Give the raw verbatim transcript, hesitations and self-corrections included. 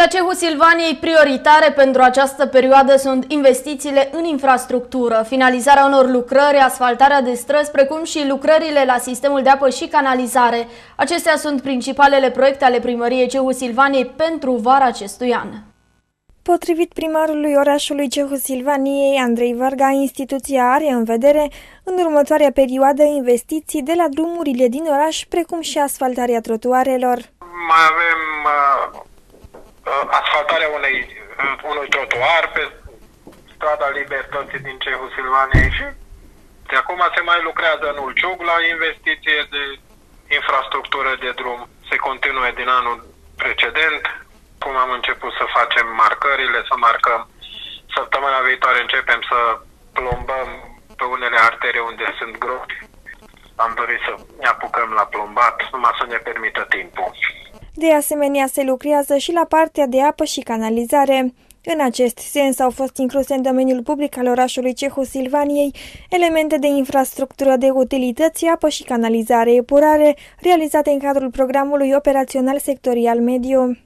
Județia Cehu Silvaniei, prioritare pentru această perioadă sunt investițiile în infrastructură, finalizarea unor lucrări, asfaltarea de străzi, precum și lucrările la sistemul de apă și canalizare. Acestea sunt principalele proiecte ale primăriei Cehu Silvaniei pentru vara acestui an. Potrivit primarului orașului Cehu Silvaniei, Andrei Varga, instituția are în vedere în următoarea perioadă investiții de la drumurile din oraș, precum și asfaltarea trotuarelor. Mai avem uh, asfaltarea unei, uh, unui trotuar pe strada Libertății din Cehu Silvaniei și de acum se mai lucrează în Ulciug la investiție de infrastructură de drum. Se continuă din anul precedent. Cum am început să facem marcările, să marcăm. Săptămâna viitoare începem să plombăm pe unele artere unde sunt gropi. Am dorit să ne apucăm la plombat, numai să ne permită timpul. De asemenea, se lucrează și la partea de apă și canalizare. În acest sens au fost incluse în domeniul public al orașului Cehu Silvaniei elemente de infrastructură de utilități, apă și canalizare, epurare, realizate în cadrul programului operațional sectorial mediu.